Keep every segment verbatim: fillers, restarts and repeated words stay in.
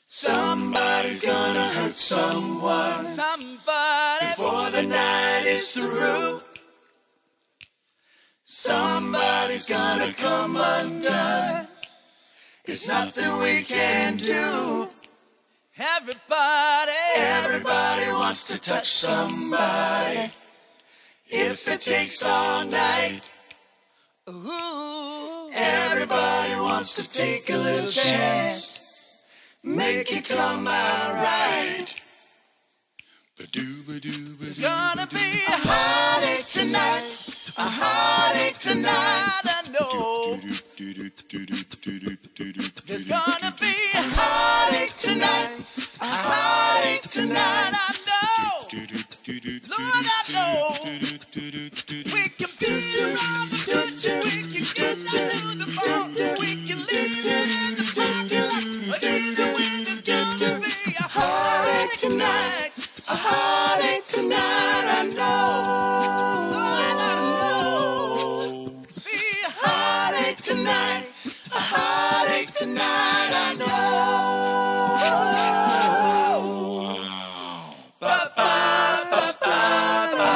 Somebody's gonna hurt someone. Somebody before the night is through. Somebody's gonna come undone. It's nothing we can do. Everybody, everybody wants to touch somebody. If it takes all night. Ooh. Everybody wants to take a little chance. Make it come out right. There's gonna be a heartache tonight. A heartache tonight. I know. There's gonna be a heartache tonight. A heartache tonight. I know. Lord, I know. We can be around the country. We can get to the phone. We can live in the parking lot. Either way, there's gonna be a heartache tonight. A heartache tonight. I know. Lord, I know. Be a heartache tonight. A heartache tonight. I know. Ba ba ba ba ba.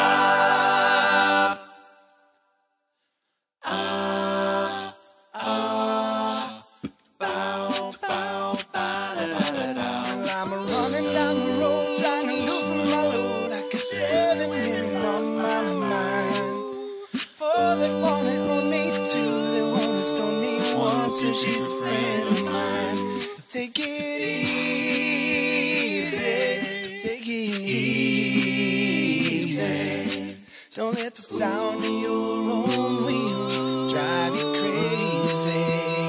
Ah ah. Bow bow ba da da da da. Well, I'm running down the road trying to loosen my load. I got seven women on my mind. Four that wanna own me, two that wanna stone me, one says she's a friend of mine. Take it easy, take it easy. Don't let the sound of your own wheels drive you crazy.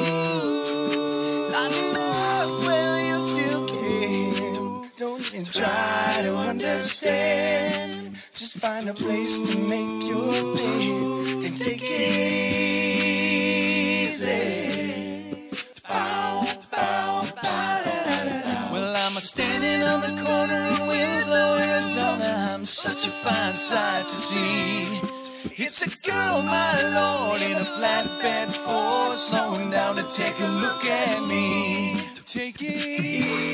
Lighten up while you still can. Don't even try to understand. Just find a place to make your stand and take it easy. Bow, bow, bow, da, da, da, da. Well, I'm a standing on the corner of Winslow, Arizona. I'm such a fine sight to see. It's a girl, my lord, in a flatbed Ford, slowing down to take a look at me. Take it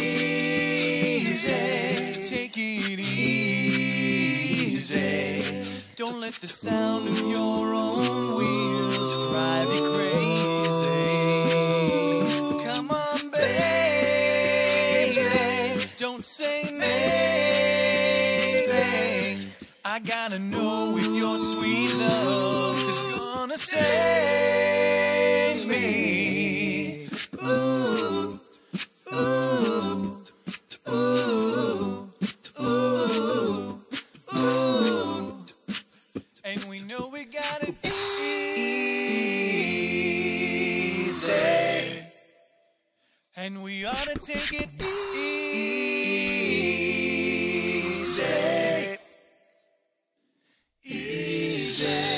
easy, take it easy. Don't let the sound of your own wheels drive you crazy. Come on, baby, don't say maybe. I gotta know if your sweet love is gonna save me. Ooh, ooh, ooh, ooh, ooh. And we know we got it easy. And we ought to take it easy. Easy.